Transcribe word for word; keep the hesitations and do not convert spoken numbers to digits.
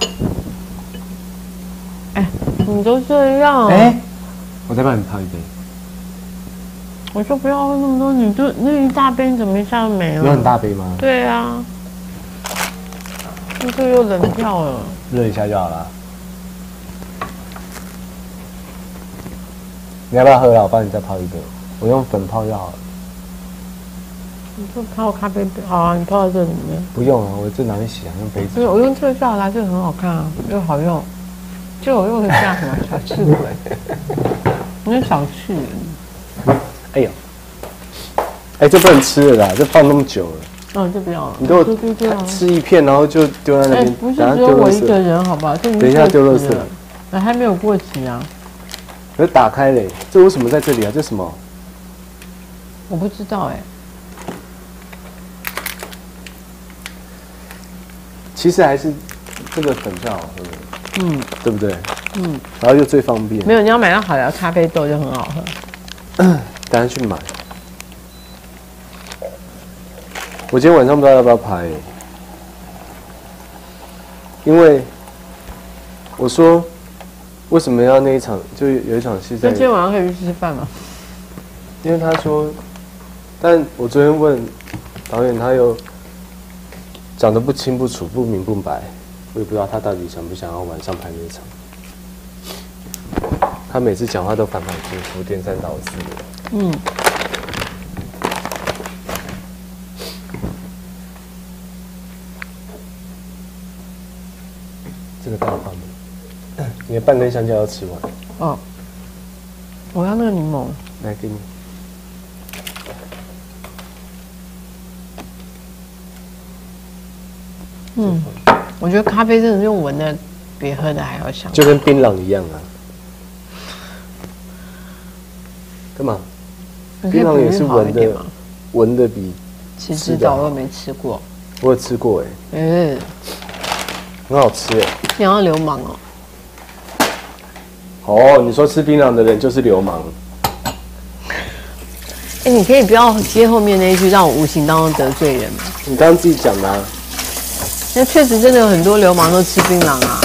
哎，你都这样。 哎，我再帮你泡一杯。 我说不要喝那么多，你就那一大杯怎么一下就没了？ 有很大杯吗？ 对啊，这又冷掉了。 热一下就好了。你要不要喝了？我帮你再泡一杯，我用粉泡就好了。 你就泡咖啡杯，好啊，你泡在这里面。 不用啊，我这拿去洗啊，用杯子。 对，我用这个就好啦，这个很好看啊，又好用。就我用的这样什么小气鬼，有点小气。 哎呦，哎，这不能吃了啦，这放那么久了。 嗯，就不要了。 你都吃一片，然后就丢在那边， 不是只有我一个人，好不好？等一下丢垃圾。 哎，还没有过期啊。 可是打开嘞，这为什么在这里啊？这什么？ 我不知道哎。 其实还是这个粉最好喝。 嗯， 对不对？ 嗯， 然后又最方便。 没有，你要买到好的咖啡豆就很好喝。 等下去买。我今天晚上不知道要不要拍，因为我说为什么要那一场，就有一场戏在。 那今天晚上可以去吃饭吗？ 因为他说，但我昨天问导演，他又讲得不清不楚、不明不白。我也不知道他到底想不想要晚上拍那一场。他每次讲话都反反复复，颠三倒四的。嗯。这个大放的，你的半根香蕉要吃完。 哦。我要那个柠檬。 来，给你。 嗯。我觉得咖啡真的是用闻的，比喝的还要香， 就跟槟榔一样啊。干嘛？槟榔也是闻的，闻的比其实早我没吃过。 我有吃过哎、欸，嗯，很好吃哎、欸。 你好像流氓哦。 哦，你说吃槟榔的人就是流氓。 哎、欸，你可以不要接后面那一句，让我无形当中得罪人吗？ 你刚刚自己讲的啊。 那确实真的有很多流氓都吃槟榔啊。